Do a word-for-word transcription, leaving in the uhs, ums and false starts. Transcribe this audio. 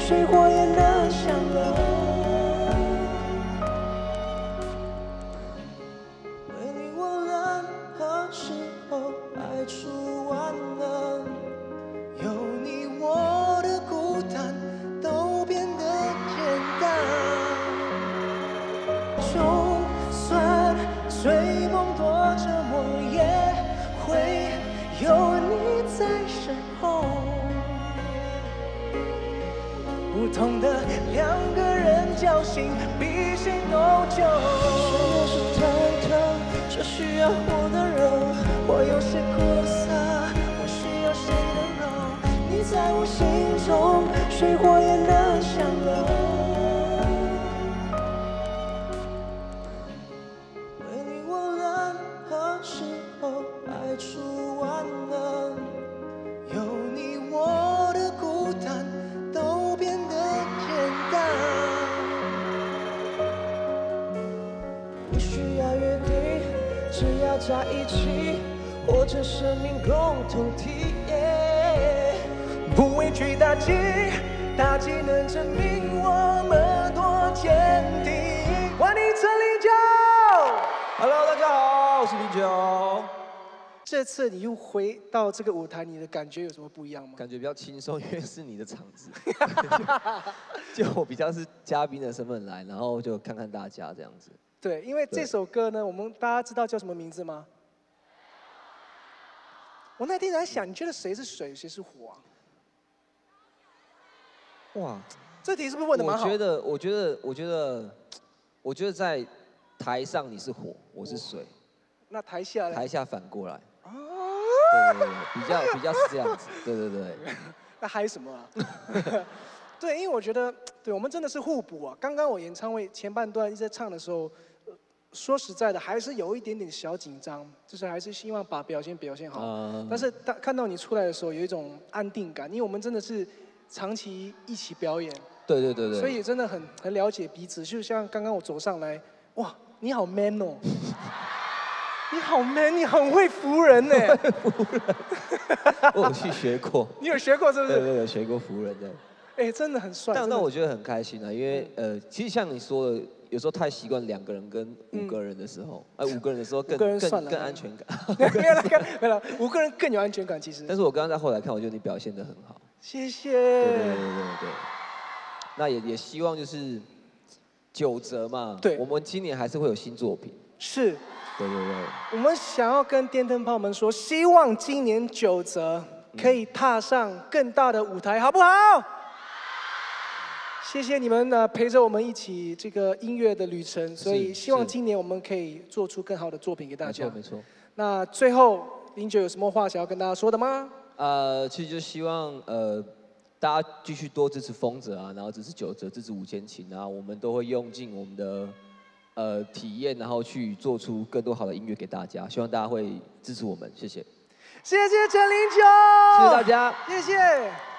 水火也能相容。为你我任何时候爱出万能，有你我的孤单都变得简单。就算追梦多折磨，也会有你在身后。不同的两个人交心，比谁都久。谁又是忐忑，这需要我的热，我有些苦涩，我需要谁的柔？你在我心中，水火也能相容。为你我任何时候爱出万能，有你我的孤单都变得简单。不需要约定，只要在一起，或者生命共同体验。不畏惧打击，打击能证明我们多坚定。欢迎陈零九。 Hello， 大家好，我是零九。 这次你又回到这个舞台，你的感觉有什么不一样吗？ 感觉比较轻松，因为是你的场子，就我比较是嘉宾的身份来，然后就看看大家这样子。 对，因为这首歌呢，我们大家知道叫什么名字吗？我那天在想，你觉得谁是水，谁是火啊？ 哇， 这题是不是问的蛮好？ 我觉得，我觉得，我觉得，我觉得在台上你是火，我是水。 那台下呢？ 台下反过来。 哦。 对对对，比较比较是这样子。对对对。 那嗨什么啊？对，因为我觉得，对我们真的是互补啊。刚刚我演唱会前半段一直在唱的时候，说实在的，还是有一点点小紧张，就是还是希望把表现表现好。嗯、但是当看到你出来的时候，有一种安定感，因为我们真的是长期一起表演。 对对对对。 所以真的很很了解彼此，就像刚刚我走上来，哇，你好 man 哦。你好 man， 你很会服人呢。 服人，我有去学过。 你有学过是不是？ 对对，有学过服人的。 哎，真的很帅。 但但我觉得很开心啊，因为呃，其实像你说的，有时候太习惯两个人跟五个人的时候，哎、嗯，五个人的时候更更更安全感。 没有了，没有了，五个人更有安全感其实。 但是我刚刚在后来看，我觉得你表现得很好。 谢谢。 对对对对对。那也也希望就是九折嘛，对，我们今年还是会有新作品。 是。 对对对， 我们想要跟电灯泡们说，希望今年九折可以踏上更大的舞台，好不好？谢谢你们呢，陪着我们一起这个音乐的旅程，所以希望今年我们可以做出更好的作品给大家。 没错没错。 那最后，零九有什么话想要跟大家说的吗？ 呃，其实就希望呃大家继续多支持丰泽啊，然后支持九折，支持五千琴啊，我们都会用尽我们的。呃，体验，然后去做出更多好的音乐给大家，希望大家会支持我们，谢谢。 谢谢陈零九， 谢谢大家， 谢谢。